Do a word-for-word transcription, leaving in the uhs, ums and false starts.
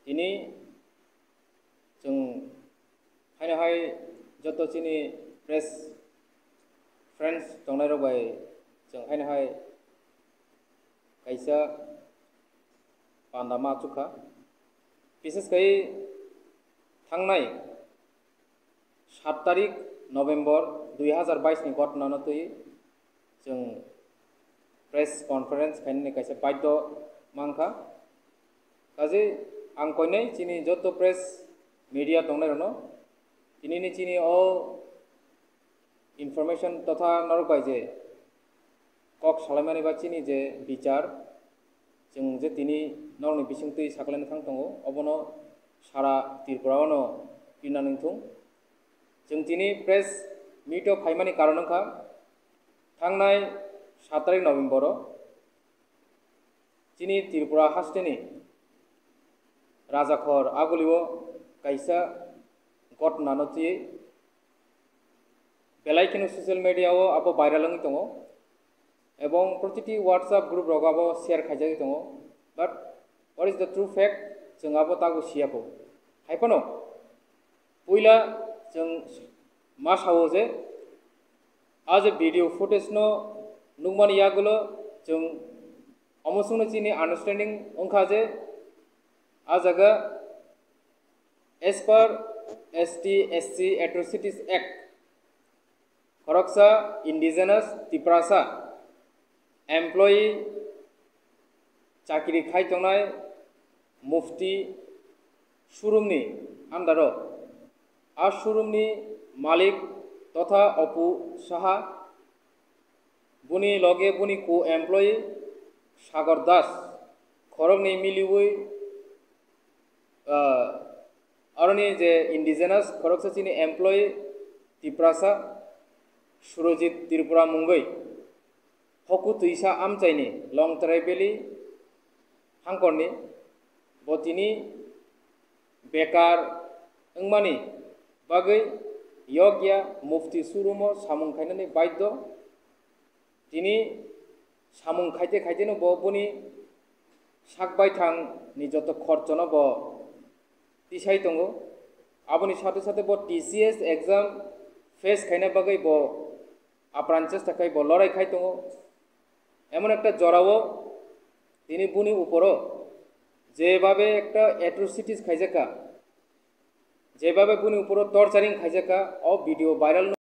ini जों हाय जत चिनी press friends दंनाय रबाय जों हाय हाय कैसा पांदामा चुका विशेष कई थांनाय सात तारीख नवेम्बर दुई हजार बाईस नि घटना नतुई जों प्रेस कॉन्फ्रेंस खाने कैसे बाध्य मांखा काजे आं कोइनै चिनी जत प्रेस मीडिया दंनाय रनो तिनी चिनी ओ इनफरमेशन तथा नरबाय जे कक सालायमानि बा चिनी जे बिचार जों जे तिनी नरनि बिसिंतै साख्लायनो थांतंगो अबनो सारा त्रिपुरानो पिना नोंथुं जों तिनी प्रेस मीटो फाइमानि कारणखा थांनाय सात तारीख नवेम्बर चिनी त्रिपुरा हास्टेनि राजाखर आगुलिओ कैसा घटना नथि बेलायखिनो सोशल मीडिया अब भाइरल दङ एवं प्रतिटी व्हाट्सएप ग्रुप रगाबो शेयर खाइजायो दङ बाट what is the true fact जों अब तागो सियाखौ हाइफानो पहिला जों मा सावो जे आज वीडियो फुटेज नो नुगमानि यागुलो जों अमसुनो चिनी अंडरस्टैंडिंग अंखा जे आजागा as per S T S C atrocities act खरकसा इंडिजिनस तिप्रासा एम्प्लॉई चाकरी खायतंनाय मुफ्ती शुरुमनि आन्दारो आ शुरुमनि मालिक तथा अपु साहा बुनी लगे बुनी को एम्प्लॉई सागर दास खरगनि मिलिवै अरनि जे इंडिजिनस खरगसा चिनी एम्प्लॉई तिप्रासा सुरजित त्रिपुरा मुंगै हकु तुइसा आमचाइनि लं ट्राइबेली हांकरनि बतिनि बेकार अंगमानि बागै योग्या मुफ्ती सुरुमो सामुं खायनानै बाध्य दिनै सामुं खायते खायतेनो बबुनि साकबायथां नि जत खर्चनो ब तिसाय दंगो आबुनि साथे साथे ब टीसीएस एग्जाम फेस खायना बागै ब आप्रांचेस थाखाय ब लड़ाई खाय दंगो एमन एकटा जरावो दिनै बुनि उपरो जेभाबे एकटा एट्रोसिटीज खायजाका जेभाबे बुनि उपरो टर्चारिंग खायजाका अ भिडियो भाइरल